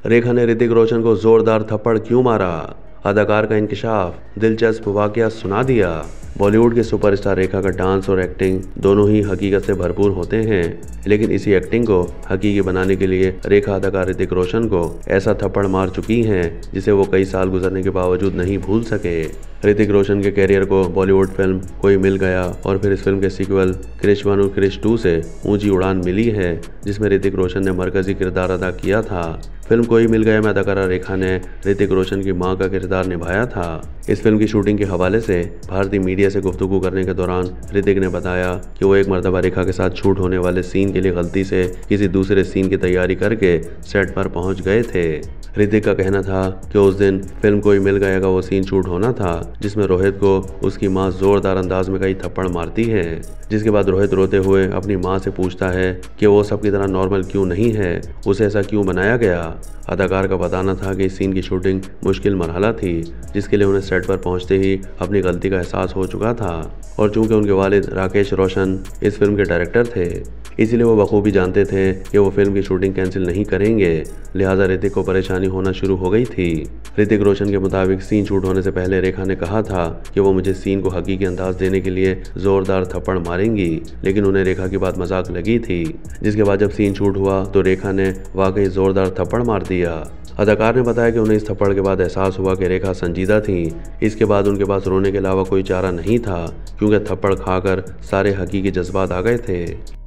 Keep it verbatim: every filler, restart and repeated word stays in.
रेखा ने ऋतिक रोशन को जोरदार थप्पड़ क्यों मारा? अदाकार का इंकशाफ, दिलचस्प वाकया सुना दिया। बॉलीवुड के सुपरस्टार रेखा का डांस और एक्टिंग दोनों ही हकीकत से भरपूर होते हैं, लेकिन इसी एक्टिंग को हकीकी बनाने के लिए रेखा अदाकार ऋतिक रोशन को ऐसा थप्पड़ मार चुकी हैं जिसे वो कई साल गुजरने के बावजूद नहीं भूल सके। ऋतिक रोशन के कैरियर को बॉलीवुड फिल्म कोई मिल गया और फिर इस फिल्म के सीक्वल क्रिश वन और क्रिश टू से ऊंची उड़ान मिली है, जिसमें ऋतिक रोशन ने मरकजी किरदार अदा किया था। फिल्म कोई मिल गया में अदाकारा रेखा ने ऋतिक रोशन की मां का किरदार निभाया था। इस फिल्म की शूटिंग के हवाले से भारतीय मीडिया से गुफ्तगू करने के दौरान ऋतिक ने बताया कि वो एक मर्तबा रेखा के साथ शूट होने वाले सीन के लिए गलती से किसी दूसरे सीन की तैयारी करके सेट पर पहुंच गए थे। ऋतिक का कहना था कि उस दिन फिल्म कोई मिल गया का वो सीन शूट होना था जिसमें रोहित को उसकी मां जोरदार अंदाज में कई थप्पड़ मारती है, जिसके बाद रोहित रोते हुए अपनी मां से पूछता है कि वो सबकी तरह नॉर्मल क्यों नहीं है, उसे ऐसा क्यों बनाया गया। अदाकार का बताना था कि इस सीन की शूटिंग मुश्किल मरहला थी, जिसके लिए उन्हें सेट पर पहुंचते ही अपनी गलती का एहसास हो चुका था और चूंकि उनके वालिद राकेश रोशन इस फिल्म के डायरेक्टर थे, इसीलिए वो बखूबी जानते थे कि वो फिल्म की शूटिंग कैंसिल नहीं करेंगे, लिहाजा ऋतिक को परेशानी होना शुरू हो गई थी। ऋतिक रोशन के मुताबिक सीन शूट होने से पहले रेखा ने कहा था कि वो मुझे सीन को हकीकी अंदाज देने के लिए जोरदार थप्पड़ मारेंगी, लेकिन उन्हें रेखा की बात मजाक लगी थी। जिसके बाद जब सीन शूट हुआ तो रेखा ने वाकई जोरदार थप्पड़ मार दिया। अदाकार ने बताया कि उन्हें इस थप्पड़ के बाद एहसास हुआ कि रेखा संजीदा थीं। इसके बाद उनके पास रोने के अलावा कोई चारा नहीं था, क्योंकि थप्पड़ खाकर सारे हकीकी जज्बात आ गए थे।